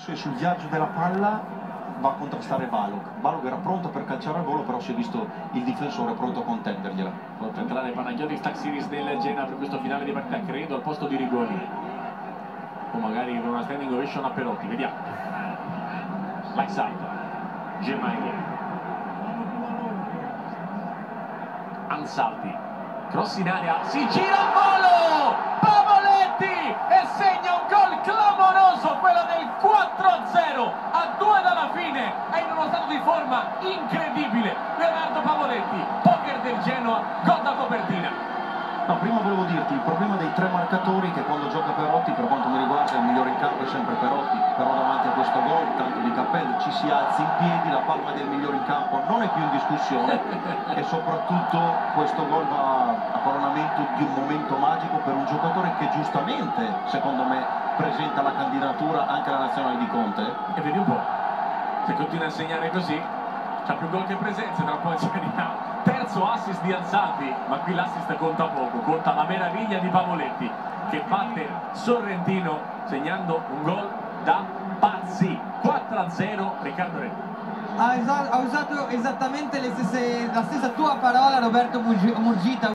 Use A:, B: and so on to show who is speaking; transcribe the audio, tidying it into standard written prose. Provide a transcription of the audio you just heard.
A: sul viaggio della palla va a contrastare Balog. Balog era pronto per calciare al volo, però si è visto il difensore pronto a contendergliela.
B: Pronto a entrare Panagioti, Staxiris del Genoa per questo finale di partita, credo al posto di Rigoni, o magari con una standing ovation a Perotti. Vediamo. Lights out. Gemaili, Ansaldi, cross in area, si gira al volo, Pavoletti, e segna un gol clamoroso, quello del 4-0 a 2 dalla fine. È in uno stato di forma incredibile Leonardo Pavoletti, poker del Genoa, gol da copertina.
A: No, prima volevo dirti, il problema dei tre marcatori, che quando gioca Perotti, per quanto mi riguarda il migliore in campo è sempre Perotti, però davanti a questo gol, tanto di cappello, ci si alzi in piedi, la palma del migliore in campo non è più in discussione e soprattutto questo gol va a coronamento di un momento magico per un giocatore che giustamente, secondo me, presenta la candidatura anche alla nazionale di Conte.
B: E vedi un po', se continua a segnare così, c'ha più gol che presenze, tra un po' in Serie A. Terzo assist di Ansaldi, ma qui l'assist conta poco, conta la meraviglia di Pavoletti che batte Sorrentino segnando un gol da pazzi. 4-0 Riccardo Re.
C: Ha usato esattamente la stessa tua parola Roberto Murgita.